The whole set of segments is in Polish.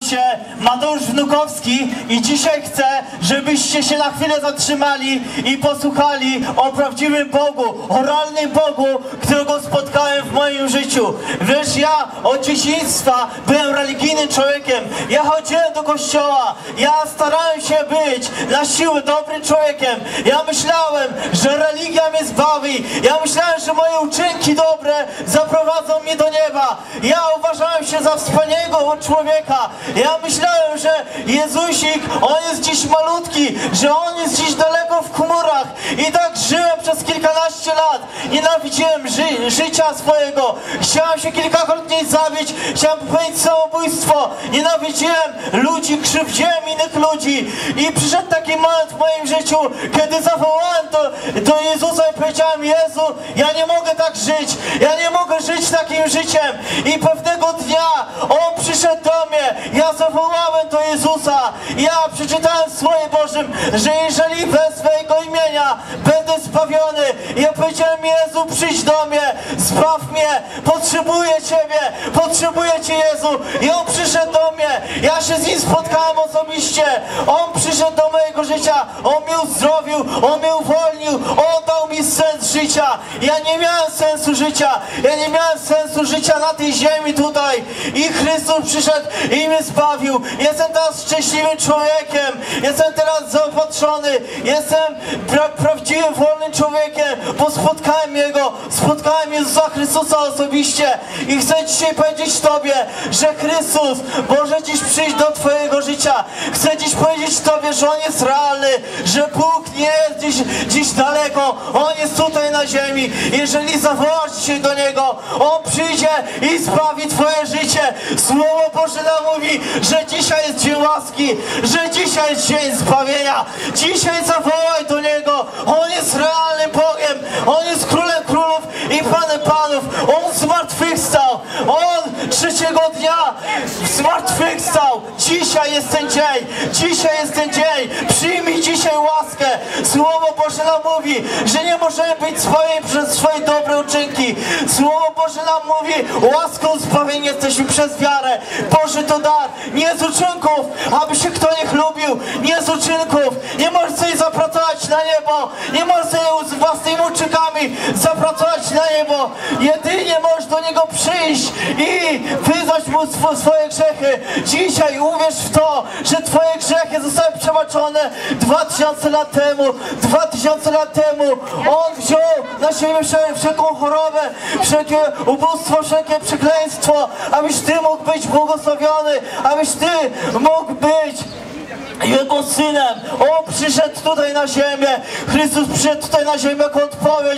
Mateusz Wnukowski i dzisiaj chcę, żebyście się na chwilę zatrzymali i posłuchali o prawdziwym Bogu, o realnym Bogu, którego spotkałem w moim życiu. Wiesz, ja od dzieciństwa byłem religijnym człowiekiem, ja chodziłem do kościoła, ja starałem się być na siłę dobrym człowiekiem. Ja myślałem, że religia mnie zbawi, ja myślałem, że moje uczynki dobre zaprowadzą mnie do nieba. Ja uważałem się za wspaniałego człowieka. Ja myślałem, że Jezusik, on jest dziś malutki, że on jest dziś daleko w chmurach. I tak żyłem przez kilkanaście lat. Nienawidziłem życia swojego. Chciałem się kilkakrotnie zabić, chciałem popełnić samobójstwo. Nienawidziłem ludzi, krzywdziłem innych ludzi. I przyszedł taki moment w moim życiu, kiedy zawołałem do Jezusa i powiedziałem: Jezu, ja nie mogę tak żyć. Ja nie mogę żyć takim życiem. I pewnego dnia On przyszedł do mnie. Ja zawołałem do Jezusa. Ja przeczytałem w Słowie Bożym, że jeżeli wezwę Jego imienia, będę zbawiony. Ja powiedziałem: Jezu, przyjdź do mnie, zbaw mnie, potrzebuję Ciebie, potrzebuję Cię, Jezu. I On przyszedł do mnie. Ja się z Nim spotkałem osobiście. On przyszedł do mojego życia. On mnie uzdrowił, On mnie uwolnił. On dał mi sens życia. Ja nie miałem sensu życia. Ja nie miałem sensu życia na tej ziemi tutaj. I Chrystus przyszedł i mnie zbawił. Jestem teraz szczęśliwym człowiekiem. Jestem teraz zaopatrzony. Jestem prawdziwym, wolnym człowiekiem, bo spotkałem Jego. Spotkałem Jezusa Chrystusa osobiście. I chcę dzisiaj powiedzieć Tobie, że Chrystus może dziś przyjść do Twojego życia. Chcę dziś powiedzieć Tobie, że On jest realny, że Bóg nie jest dziś daleko. On jest tutaj na ziemi. Jeżeli zawołasz dzisiaj do Niego, On przyjdzie i zbawi Twoje życie. Słowo Boże nam mówi, że dzisiaj jest dzień łaski, że dzisiaj jest dzień zbawienia. Dzisiaj zawołaj do Niego. On jest realnym Bogiem. On jest Królem Królów i Panem Panów. On zmartwychwstał. On trzeciego dnia zmartwychwstał. Dzisiaj jest ten dzień. Dzisiaj jest ten dzień. Przyjmij dzisiaj łaskę. Słowo Boże nam mówi, że nie możemy być zbawieni przez swoje dobre uczynki. Słowo Boże nam mówi: łaską zbawieni jesteśmy przez wiarę. Boże to dar. Nie z uczynków, aby się kto nie chlubił. Nie z uczynków. Nie możesz sobie zapracować na niebo. Nie możesz sobie z własnymi uczynkami zapracować na niebo. Jedynie możesz do Niego przyjść i wyznać Mu swoje grzechy. Dzisiaj uwierz w to, że Twoje grzechy zostały przebaczone 2000 lat temu. 2000 lat temu On wziął na siebie wszelką chorobę, wszelkie ubóstwo, wszelkie przekleństwo, abyś Ty mógł być błogosławiony, abyś Ty mógł być Jego Synem. On przyszedł tutaj na ziemię. Chrystus przyszedł tutaj na ziemię jako odpowiedź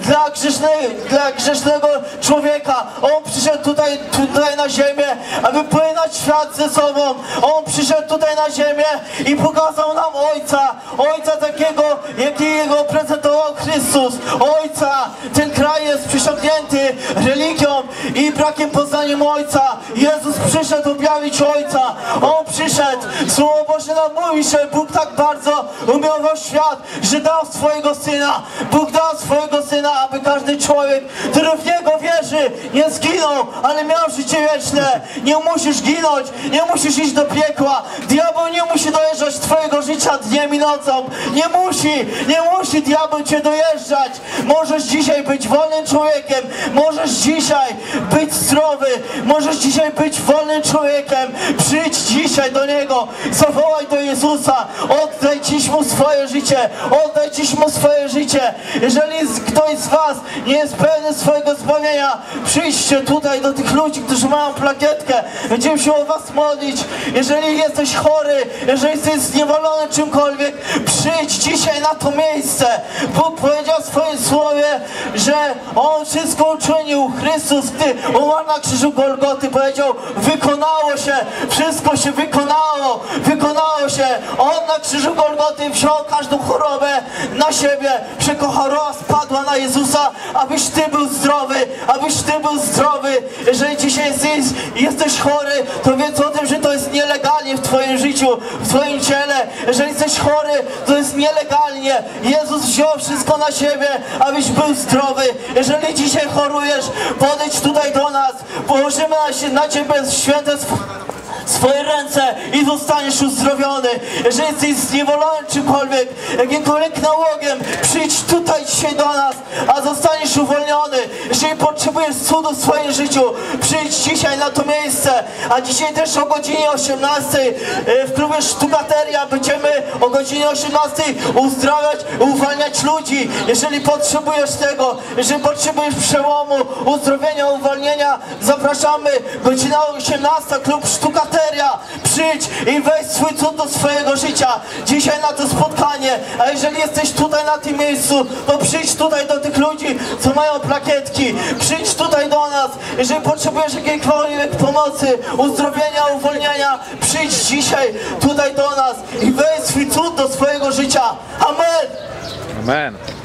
dla grzesznego człowieka. On przyszedł tutaj na ziemię, aby pojednać świat ze sobą. On przyszedł tutaj na ziemię i pokazał nam Ojca. Ojca takiego, jakiego prezentował Chrystus. Ojca. Ten kraj jest przesiąknięty religią i brakiem poznaniem Ojca. Jezus przyszedł objawić Ojca. On przyszedł. Słowo Boże nam mówi, że Bóg tak bardzo umiłował świat, że dał swojego Syna. Bóg dał swojego Syna, aby każdy człowiek, który w Niego wierzy, nie zginął, ale miał życie wieczne. Nie musisz ginąć, nie musisz iść do piekła. Diabeł nie musi dojeżdżać Twojego życia dniem i nocą. Nie musi diabeł Cię dojeżdżać. Możesz dzisiaj być wolnym człowiekiem. Możesz dzisiaj być zdrowy. Możesz dzisiaj być wolnym człowiekiem. Przyjdź dzisiaj do Niego. Zawołaj do Jezusa. Oddaj dziś Mu swoje życie. Oddaj dziś Mu swoje życie. Jeżeli ktoś z Was nie jest pełny swojego zbawienia, przyjdźcie tutaj do tych ludzi, którzy mają plakietkę. Będziemy się o Was modlić. Jeżeli jesteś chory, jeżeli jesteś zniewolony czymkolwiek, przyjdź dzisiaj na to miejsce. Bóg powiedział w swoim słowie, że On wszystko uczynił. Chrystus, gdy umarł na krzyżu Golgoty, powiedział: wykonało się. Wszystko się wykonało. Wykonało się. On na krzyżu Golgoty wziął każdą chorobę na siebie. Wszelka choroba spadła na Jezusa, abyś Ty był zdrowy. Abyś Ty był zdrowy. Jeżeli dzisiaj jesteś chory, to wiedz o tym, że to jest nielegalnie w Twoim życiu, w Twoim ciele. Jeżeli jesteś chory, to jest nielegalnie. Jezus wziął wszystko na siebie, abyś był zdrowy. Jeżeli dzisiaj chorujesz, podejdź tutaj do nas. Położymy na Ciebie święte swoje ręce i zostaniesz uzdrowiony. Jeżeli jesteś zniewolony czymkolwiek, jakimkolwiek nałogiem, przyjdź tutaj dzisiaj do nas, a zostaniesz uwolniony. Jeżeli potrzebujesz cudu w swoim życiu, przyjdź dzisiaj na to miejsce. A dzisiaj też o godzinie 18 w klubie Sztukateria będziemy o godzinie 18 uzdrawiać, uwalniać ludzi. Jeżeli potrzebujesz tego, jeżeli potrzebujesz przełomu, uzdrowienia, uwolnienia, zapraszamy. Godzina 18, klub Sztukateria. Przyjdź i weź swój cud do swojego życia. Dzisiaj na to spotkanie. A jeżeli jesteś tutaj na tym miejscu, to przyjdź tutaj do tych ludzi, co mają plakietki. Przyjdź tutaj do nas. Jeżeli potrzebujesz jakiejkolwiek pomocy, uzdrowienia, uwolnienia, przyjdź dzisiaj tutaj do nas i weź swój cud do swojego życia. Amen! Amen.